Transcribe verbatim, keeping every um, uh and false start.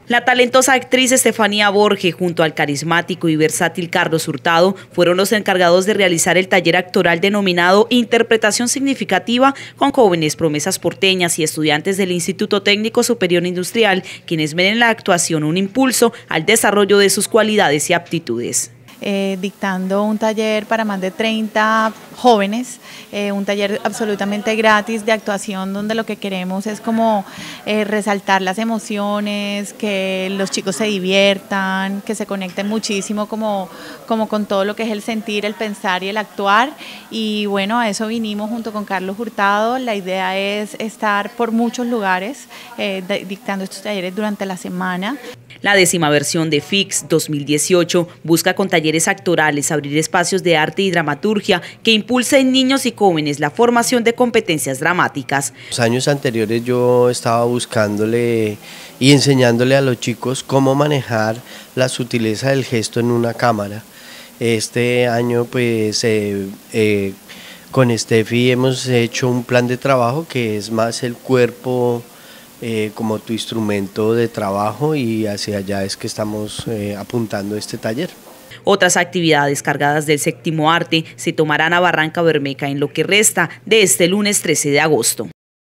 La talentosa actriz Estefanía Borge junto al carismático y versátil Carlos Hurtado fueron los encargados de realizar el taller actoral denominado Interpretación Significativa con jóvenes promesas porteñas y estudiantes del Instituto Técnico Superior Industrial, quienes ven en la actuación un impulso al desarrollo de sus cualidades y aptitudes. Eh, dictando un taller para más de treinta jóvenes, eh, un taller absolutamente gratis de actuación donde lo que queremos es como eh, resaltar las emociones, que los chicos se diviertan, que se conecten muchísimo como, como con todo lo que es el sentir, el pensar y el actuar. Y bueno, a eso vinimos junto con Carlos Hurtado. La idea es estar por muchos lugares eh, dictando estos talleres durante la semana. La décima versión de F I X dos mil dieciocho busca con talleres actorales abrir espacios de arte y dramaturgia que impulsen en niños y jóvenes la formación de competencias dramáticas. Los años anteriores yo estaba buscándole y enseñándole a los chicos cómo manejar la sutileza del gesto en una cámara. Este año pues eh, eh, con Steffi hemos hecho un plan de trabajo que es más el cuerpo Eh, como tu instrumento de trabajo, y hacia allá es que estamos eh, apuntando este taller. Otras actividades cargadas del séptimo arte se tomarán a Barranca Bermeja en lo que resta de este lunes trece de agosto.